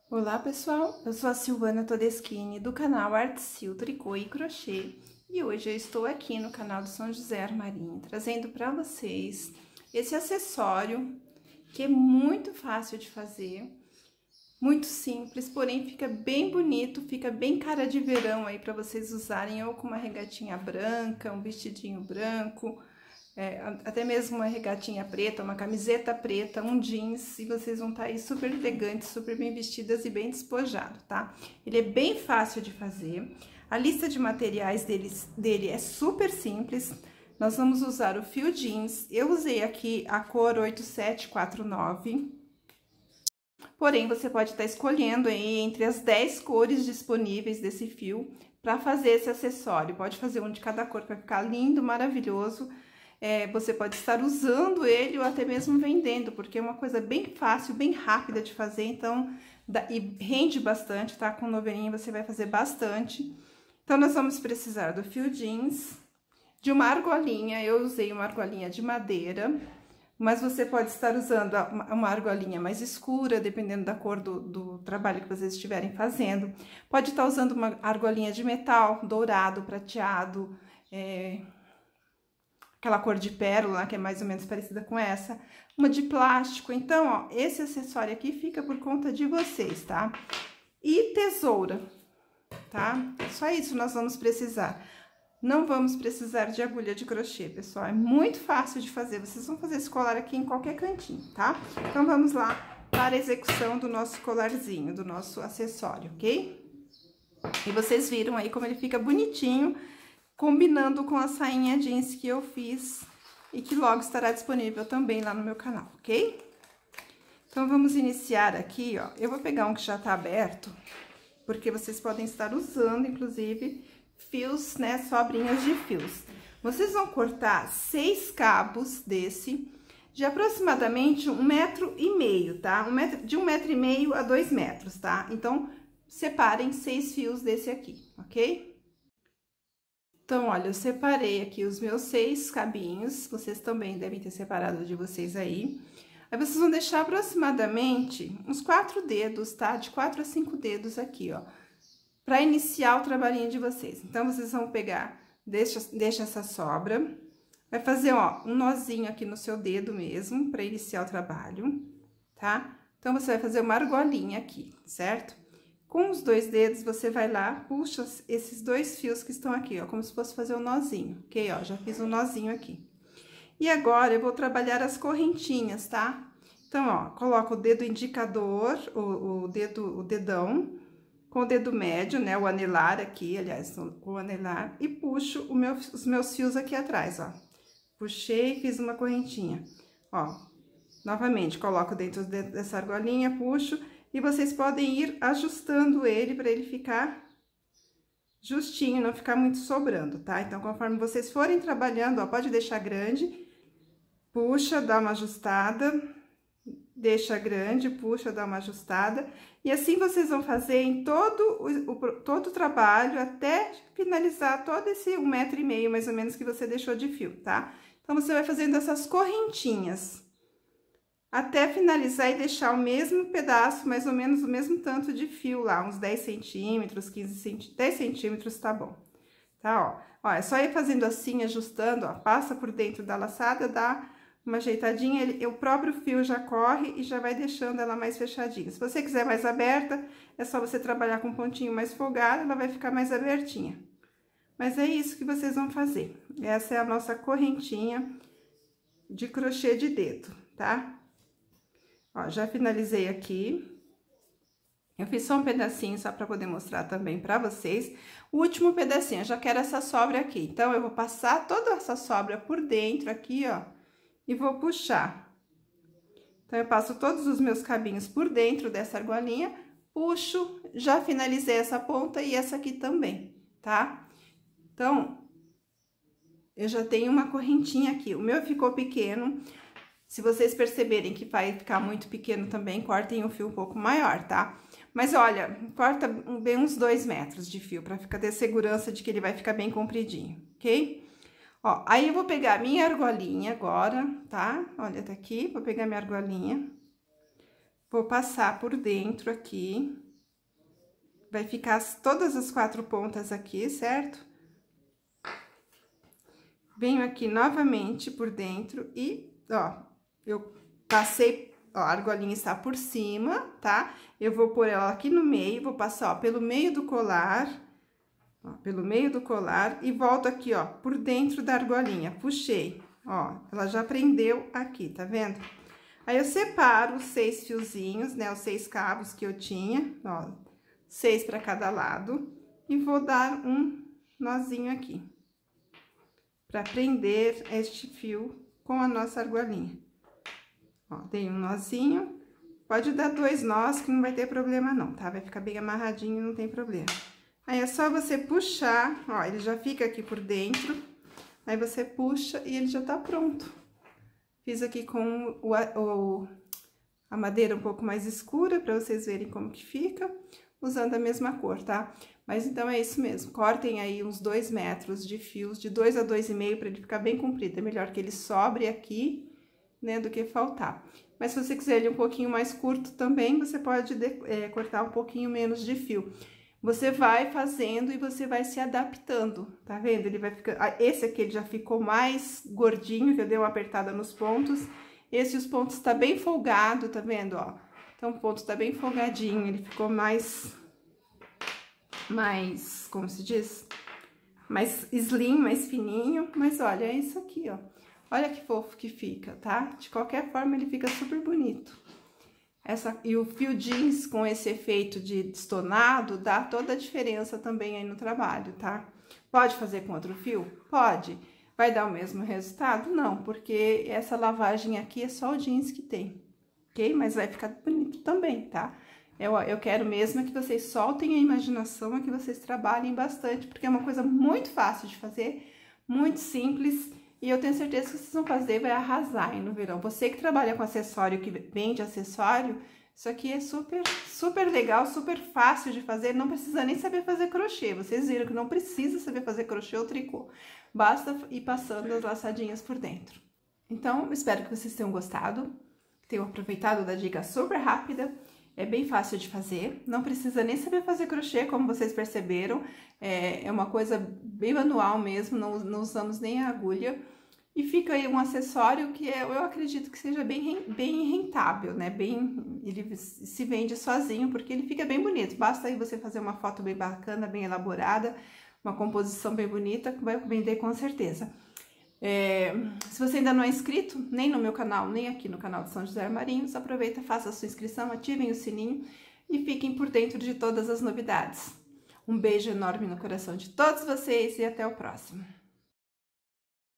Olá pessoal, eu sou a Silvana Todeschini do canal Artsil Tricô e Crochê e hoje eu estou aqui no canal do São José Armarinho trazendo para vocês esse acessório que é muito fácil de fazer, muito simples, porém fica bem bonito, fica bem cara de verão aí para vocês usarem ou com uma regatinha branca, um vestidinho branco, até mesmo uma regatinha preta, uma camiseta preta, um jeans, e vocês vão estar aí super elegantes, super bem vestidas e bem despojado, tá? Ele é bem fácil de fazer. A lista de materiais dele é super simples. Nós vamos usar o fio jeans. Eu usei aqui a cor 8749. Porém, você pode estar escolhendo aí entre as 10 cores disponíveis desse fio para fazer esse acessório. Pode fazer um de cada cor para ficar lindo, maravilhoso. Você pode estar usando ele ou até mesmo vendendo, porque é uma coisa bem fácil, bem rápida de fazer, então, e rende bastante, tá? Com noverinha você vai fazer bastante. Então, nós vamos precisar do fio jeans, de uma argolinha, eu usei uma argolinha de madeira, mas você pode estar usando uma argolinha mais escura, dependendo da cor do trabalho que vocês estiverem fazendo. Pode estar usando uma argolinha de metal, dourado, prateado, aquela cor de pérola, que é mais ou menos parecida com essa, uma de plástico. Então, ó, esse acessório aqui fica por conta de vocês, tá? E tesoura, tá? Só isso nós vamos precisar. Não vamos precisar de agulha de crochê, pessoal. É muito fácil de fazer. Vocês vão fazer esse colar aqui em qualquer cantinho, tá? Então, vamos lá para a execução do nosso colarzinho, do nosso acessório, ok? E vocês viram aí como ele fica bonitinho, combinando com a sainha jeans que eu fiz e que logo estará disponível também lá no meu canal, ok? Então, vamos iniciar aqui, ó. Eu vou pegar um que já tá aberto, porque vocês podem estar usando, inclusive, fios, né, sobrinhas de fios. Vocês vão cortar 6 cabos desse, de aproximadamente 1,5 m, tá? De 1,5 m a 2 metros, tá? Então, separem 6 fios desse aqui, ok? Então, olha, eu separei aqui os meus 6 cabinhos, vocês também devem ter separado de vocês aí. Aí, vocês vão deixar aproximadamente uns 4 dedos, tá? De 4 a 5 dedos aqui, ó, pra iniciar o trabalhinho de vocês. Então, vocês vão pegar, deixa essa sobra, vai fazer, ó, um nozinho aqui no seu dedo mesmo, pra iniciar o trabalho, tá? Então, você vai fazer uma argolinha aqui, certo? Com os 2 dedos, você vai lá, puxa esses 2 fios que estão aqui, ó, como se fosse fazer um nozinho, ok? Ó, já fiz um nozinho aqui. E agora, eu vou trabalhar as correntinhas, tá? Então, ó, coloca o dedo indicador, o dedão, com o dedo médio, né, o anelar aqui, aliás, o anelar, e puxo os meus fios aqui atrás, ó. Puxei, fiz uma correntinha, ó. Novamente, coloco dentro dessa argolinha, puxo. E vocês podem ir ajustando ele para ele ficar justinho, não ficar muito sobrando, tá? Então, conforme vocês forem trabalhando, ó, pode deixar grande, puxa, dá uma ajustada, deixa grande, puxa, dá uma ajustada. E assim vocês vão fazer em todo o trabalho, até finalizar todo esse 1,5 m, mais ou menos, que você deixou de fio, tá? Então, você vai fazendo essas correntinhas até finalizar e deixar o mesmo pedaço, mais ou menos o mesmo tanto de fio lá, uns 10 centímetros, 10 centímetros, tá bom. Tá, ó. Ó, é só ir fazendo assim, ajustando, ó, passa por dentro da laçada, dá uma ajeitadinha, o próprio fio já corre e já vai deixando ela mais fechadinha. Se você quiser mais aberta, é só você trabalhar com um pontinho mais folgado, ela vai ficar mais abertinha. Mas é isso que vocês vão fazer. Essa é a nossa correntinha de crochê de dedo, tá? Ó, já finalizei aqui. Eu fiz só um pedacinho só pra poder mostrar também pra vocês. O último pedacinho, eu já quero essa sobra aqui. Então, eu vou passar toda essa sobra por dentro aqui, ó, e vou puxar. Então, eu passo todos os meus cabinhos por dentro dessa argolinha, puxo, já finalizei essa ponta e essa aqui também, tá? Então, eu já tenho uma correntinha aqui. O meu ficou pequeno. Se vocês perceberem que vai ficar muito pequeno também, cortem um fio um pouco maior, tá? Mas, olha, corta bem uns 2 metros de fio, pra ter segurança de que ele vai ficar bem compridinho, ok? Ó, aí eu vou pegar a minha argolinha agora, tá? Olha, tá aqui, vou pegar minha argolinha. vou passar por dentro aqui. Vai ficar todas as 4 pontas aqui, certo? Venho aqui novamente por dentro e, ó, eu passei, ó, a argolinha está por cima, tá? Eu vou pôr ela aqui no meio, vou passar, ó, pelo meio do colar, ó, pelo meio do colar e volto aqui, ó, por dentro da argolinha. Puxei, ó, ela já prendeu aqui, tá vendo? Aí, eu separo os 6 fiozinhos, né, os 6 cabos que eu tinha, ó, 6 para cada lado, e vou dar um nozinho aqui, para prender este fio com a nossa argolinha. Ó, dei um nozinho, pode dar 2 nós que não vai ter problema não, tá? Vai ficar bem amarradinho, não tem problema. Aí, é só você puxar, ó, ele já fica aqui por dentro, aí você puxa e ele já tá pronto. Fiz aqui com a madeira um pouco mais escura, para vocês verem como que fica, usando a mesma cor, tá? Mas então é isso mesmo, cortem aí uns 2 metros de fios, de 2 a 2,5 para ele ficar bem comprido. É melhor que ele sobre aqui, né, do que faltar. Mas se você quiser ele um pouquinho mais curto também, você pode cortar um pouquinho menos de fio. Você vai fazendo e você vai se adaptando, tá vendo? Ele vai ficar... Esse aqui ele já ficou mais gordinho, que eu dei uma apertada nos pontos. Esse, os pontos tá bem folgado, tá vendo, ó? Então, o ponto tá bem folgadinho, ele ficou mais, como se diz? Mais slim, mais fininho. Mas olha, é isso aqui, ó. Olha que fofo que fica, tá? De qualquer forma, ele fica super bonito. E o fio jeans com esse efeito de destonado dá toda a diferença também aí no trabalho, tá? Pode fazer com outro fio? Pode. Vai dar o mesmo resultado? Não, porque essa lavagem aqui é só o jeans que tem, ok? Mas vai ficar bonito também, tá? Eu quero mesmo que vocês soltem a imaginação, que vocês trabalhem bastante, porque é uma coisa muito fácil de fazer, muito simples, e eu tenho certeza que vocês vão fazer, vai arrasar aí no verão. Você que trabalha com acessório, que vende acessório, isso aqui é super, super legal, super fácil de fazer, não precisa nem saber fazer crochê. Vocês viram que não precisa saber fazer crochê ou tricô, basta ir passando as laçadinhas por dentro. Então, espero que vocês tenham gostado, tenham aproveitado da dica super rápida. É bem fácil de fazer, não precisa nem saber fazer crochê, como vocês perceberam. É uma coisa bem manual mesmo, não usamos nem a agulha. E fica aí um acessório que eu acredito que seja bem rentável, né? Ele se vende sozinho, porque ele fica bem bonito. Basta aí você fazer uma foto bem bacana, bem elaborada, uma composição bem bonita, que vai vender com certeza. Se você ainda não é inscrito, nem no meu canal, nem aqui no canal de São José Armarinhos, aproveita, faça a sua inscrição, ativem o sininho e fiquem por dentro de todas as novidades. Um beijo enorme no coração de todos vocês e até o próximo.